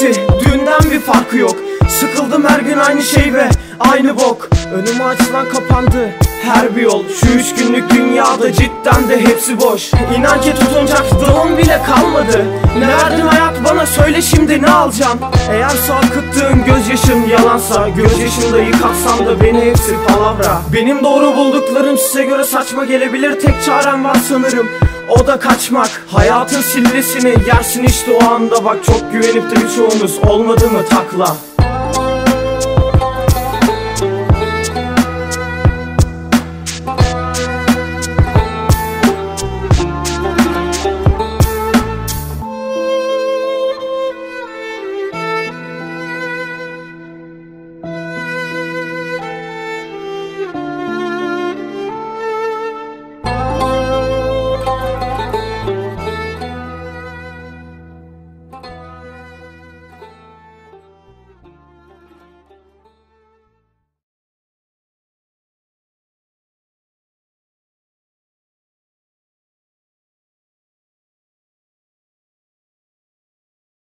bitti, dünden bir farkı yok. Sıkıldım her gün aynı şey ve aynı bok. Önüme açılan kapandı her bir yol. Şu 3 günlük dünyada cidden de hepsi boş. İnan ki tutunacak dalım bile kalmadı. Ne verdin hayat bana, söyle şimdi ne alacağım? Eğer akıttığın gözyaşın yalansa, gözyaşında yıkatsam da beni hepsi palavra. Benim doğru bulduklarım size göre saçma gelebilir. Tek çarem var sanırım, o da kaçmak. Hayatın sillesini yersin işte o anda. Bak çok güvenip de birçoğunuz olmadı mı takla?